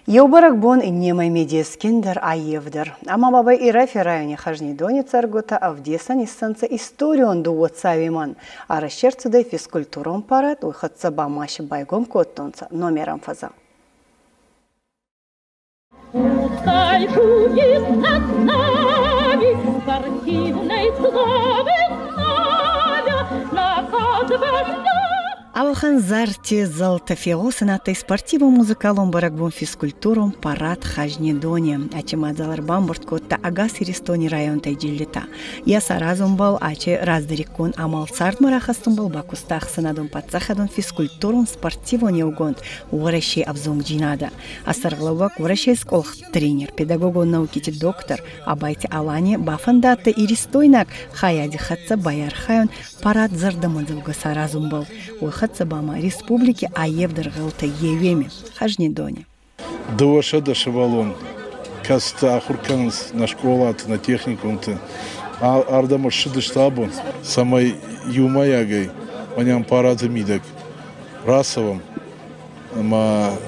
Еубарак бон немай медиаскендер аевдер. Ама бабай Ирафи районе Хажнидоне царгота Авдеса нистанца историон дуотсавиман. А расчерцудай физкультурон парад уйхатца бамаши байгом коттонца номером фаза. Пускай будет над нами спортивной славы знамя, наказывать. Алхан зарте залтафио санатай спортивом музыкалом баракбон физкультуром парад Хажнидоне. Аче мадзалар бамбурт котта агас иристони район тайджиллита. Я саразом бал аче раздариккон амал сарт марахастун бал бакустах санадон пацахадон физкультуром спортивон еугонд угорашей авзонг джинада. Асарглавак угорашей сколх тренер, педагогон науките доктор, абайте алане бафандатта иристойнак хаяди хатса баяр хайон парад зардамадзалга саразом бал. Цабама республики Аевдер Галта Евеми Хажнидоне. Доваша дашевалон, каста ахурканс на школат на техникум-то, ардамаш шидыштабон, самой юмаягой, маням парады мидак, расовым, мана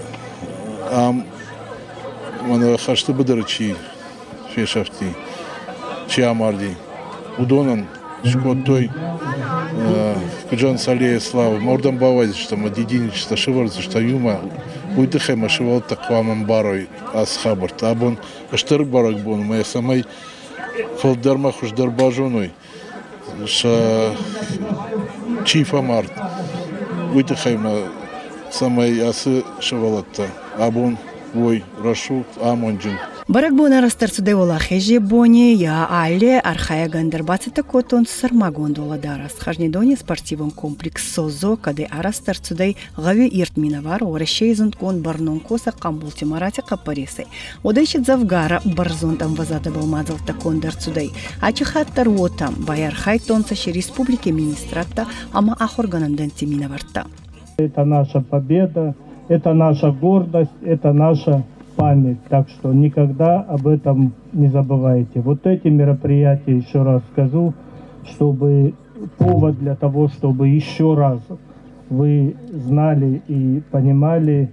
хашты быдырчи фешафти, чиамарди, удонан, шкотой. Куджан Салея Слава, мордам бавайз, что мы дединичество шиварцы, что юма, уйдыхай машивал таквамам барой асхабарт, абон штырк барак бон, моя самой фалдармах уж дарбажоной, ша чифа март, уйдыхай самой асы шивалатта, абон ой рашу амонджин. Баракбона растарцудай олахеже боне я алле архая гандарбацата котон сармагон доладарас. Хажнидоне спортивон комплекс созо, каде арастарцудай гаве иртминавар орашейзон кон барнон коса камбулти марати капарисей. Одайшит завгара барзон там вазада балмазал такон дарцудай. Ачахаттар вотам баяр хайтонца ши республики министрата ама ахоргананданти минаварта. Это наша победа, это наша гордость, это наша память, так что никогда об этом не забывайте. Вот эти мероприятия, еще раз скажу, чтобы повод для того, чтобы еще раз вы знали и понимали,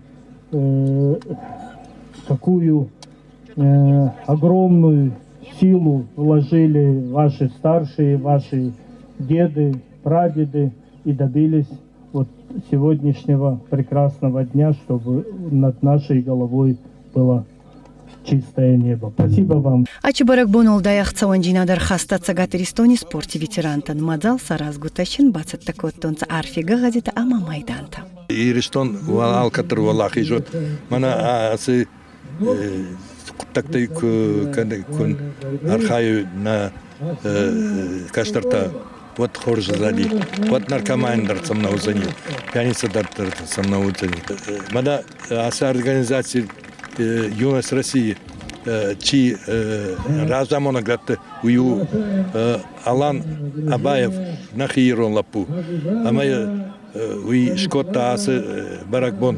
какую огромную силу вложили ваши старшие, ваши деды, прадеды и добились вот сегодняшнего прекрасного дня, чтобы над нашей головой было чистое небо. Спасибо вам. Ачибарак бонолдаях цаванджинадар хаста цагатеристони спорти ветерантан мадзал сараз гуташин бацат такоттонца арфига газета ама майданта. Иристон алкатыр валах ижот. Мана асы куттактай күн архаю на каштарта вот хоржазали, вот наркомандар самнаузани, пьяница самнаузани. Мана асы организации ЮНЕС России, чи разамона гатты ую Алан Абаев нахирон лапу, амая уи шкота асы баракбон.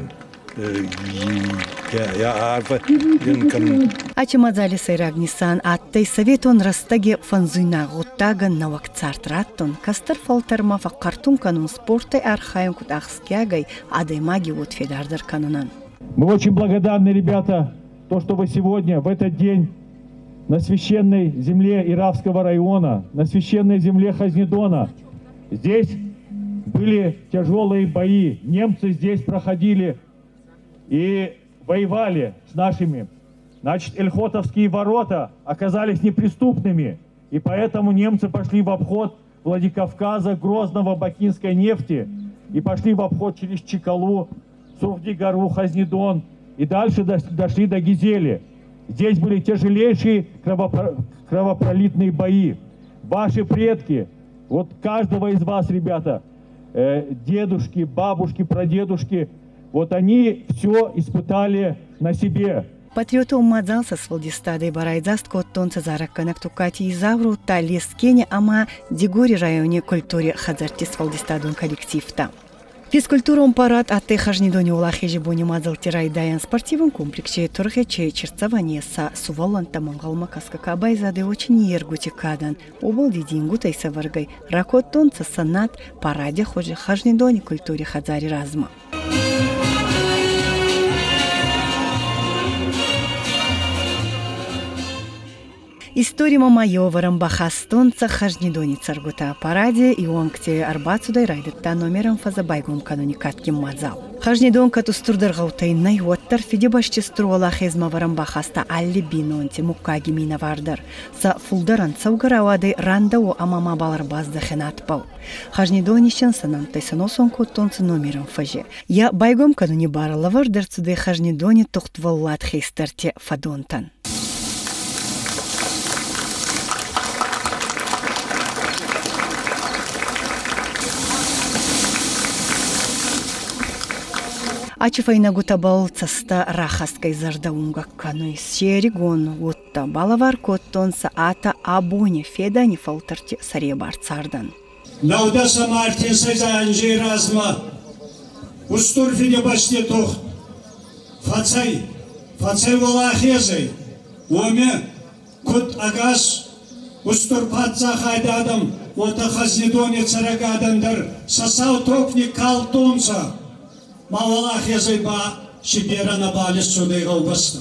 Я арфа динкан. Ачимадзали сайрагнисан аттай советон растаге фанзуйна готтаган навакцартраттон кастар фалтарма факкартун канун спорта архаем кут ахскягай адаймаги вот федардар канунан. Мы очень благодарны, ребята, то, что вы сегодня, в этот день, на священной земле Иравского района, на священной земле Хажнидона. Здесь были тяжелые бои. Немцы здесь проходили и воевали с нашими. Значит, Эльхотовские ворота оказались неприступными. И поэтому немцы пошли в обход Владикавказа, Грозного, Бакинской нефти. И пошли в обход через Чекалу, Сурдигару, Хажнидон и дальше дошли до Гизели. Здесь были тяжелейшие кровопролитные бои. Ваши предки, вот каждого из вас, ребята, дедушки, бабушки, прадедушки, вот они все испытали на себе. Патриотом мадзалса с Владистадой барайзаст коттонца заракканак тукати изавру та лескене ама дигори районе культуре хазарти с Владистадон коллективта. Физкультуром парад атты Хажнидоне улахежи бони мадзалти райдаян спортивом комплексе турхече черцаване са сувалан тамангалма каскака байзады очень ергути кадан. Обал дидингу тайсаваргай ракоттонца санат параде хоже Хажнидоне культуре хазари разма. Историма майоварам бахастонца хажнидони царгута параде и онкте арбацудай райдетта номером фаза байгон кануни катким мазал. Хажнидон кату стурдаргаутай найваттар фиде башче струала хезмаварам бахаста алли бинонте муккаги мина вардар. Са фулдаран цаугаравады рандау амама балар базда хенатпау. Хажнидонищен санамтай саносон коттонцы номером фаже. Я байгом кануни барала вардарцудай хажнидони тухтваллат хейстерте фадонтан. Ачифайна гутабал цаста рахаскай зардаунга кануй серигон утта балавар коттонса ата абоне федани фалтарти саребар цардан. Наудаса Мартин сайзанжи разма устур фиде баште тох фацай валахезай оме кут агас устур патца хайдадам ота хазнидоне царагадандар сасау токни калтонса Мавалах языба Сибира на бале суды голбастым.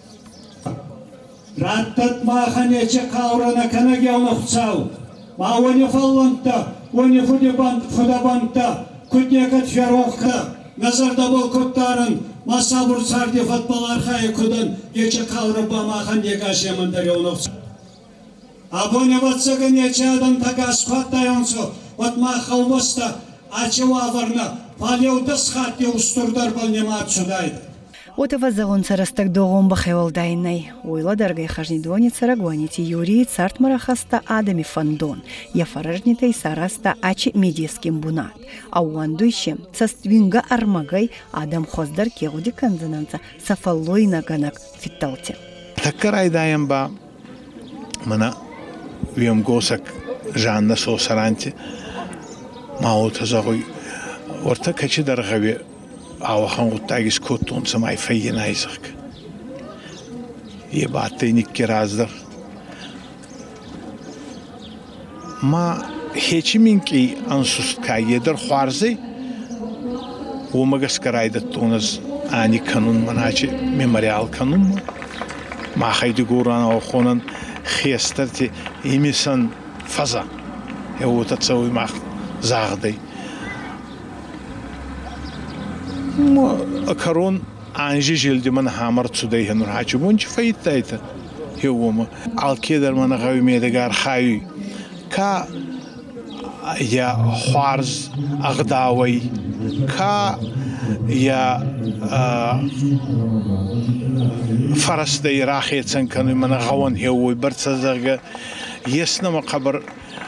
Раттат маханече каурана канаге онохцау. Мауане фалланта, уане фудабанта, кутнекат ферохка. Назарда бол коттарын, масабур сарди фатбалар хай кудан, ече каураба махан егаше мандаре онохцау. Абоне ватсага нече адам така скваттайонсо, от махалваста, ачеваварна, Палеудас хатти устурдар балнемат судайды. Отава загон царастак догон бахевалдайнай. Ойла даргай хажнидони царагваните юрии царт марахаста адами фандон. Я фаражните сараста ачи медиским бунат. А уандуйшем цаствинга армагай адам хоздар кегуди канзананца сафаллой наганак фитталте. Такарайдаем ба мана вием госак жанна сосаранти маут загой Орта качи даргави ауахан гуттагис коттун самай фейнайзак. Ебаты никки раздар. Ма хечиминки ансуска едер хуарзы омагас карайдат тоназ ани канун маначи мемориал канун ма хайди гуран аухонан хестарти имисан фаза. Еута цауи мах загдай. Акарон анжи жилди ман хамар цудай хенур хачу бунч фаиттайта хеума алкедар ман гавимедагар хай ка я хуарз агдавай ка я фарасдай рахетсан кану ман гаван хеуй барцазага есна мaqabar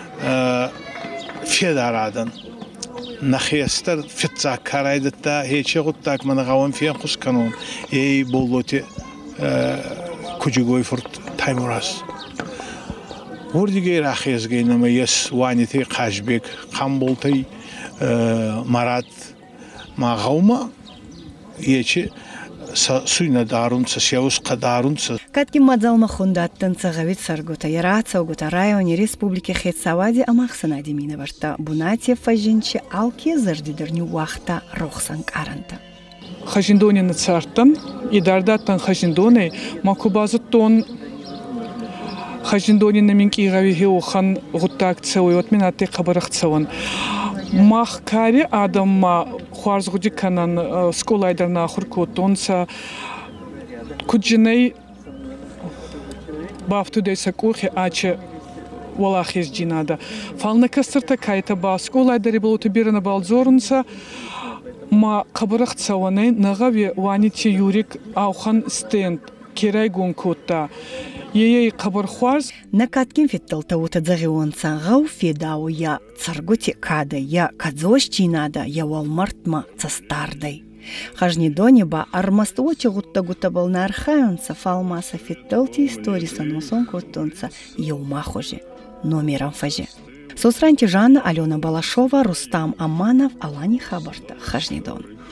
федарадан نخيستر فتزا كرايدتا هيك غطاك من غوان فيها خص كانون اي بولوتي كوجيغوي فرت تايموراس وردي غير اخيز غينما يس وانيتي قاشبيك قامبولتي مرات ما غوما يچي суйна дарунца сяус qadarunца Катки мадзалма хундаттан цагавит саргута яраца угута районе республики Хетсавади амахсана демина варта бунатия фажинчи алки зардидерню вахта рохсан каранта. Хажиндони на цартан и дардаттан хажиндони макубазуттон хажиндони на минки гави хеохан гуттак цауи отминати қабарахцаван. Махкари адамма хуарзгуди канан сколайдарна хуркотонца куджиней бафтудей сакухи аче валахиз джинада. Фална кастерта кайта ба сколайдари болуты бирана балзорунца ма қабарахцаванай нагави ванити юрик аухан стенд керай гонкотта. Ей қабар хуарз На каткин фитталта ута дзагионца гау федау я царгути када я кадзошчинада я валмартма цастардай. Хажнидони ба армастуочи гутта бална архаонца фалмаса фитталти историса носон коттонца еумахоже номером фаже. Сосранти Жанна Алена Балашова, Рустам Аманов, Алани Хабарта, Хажнидон.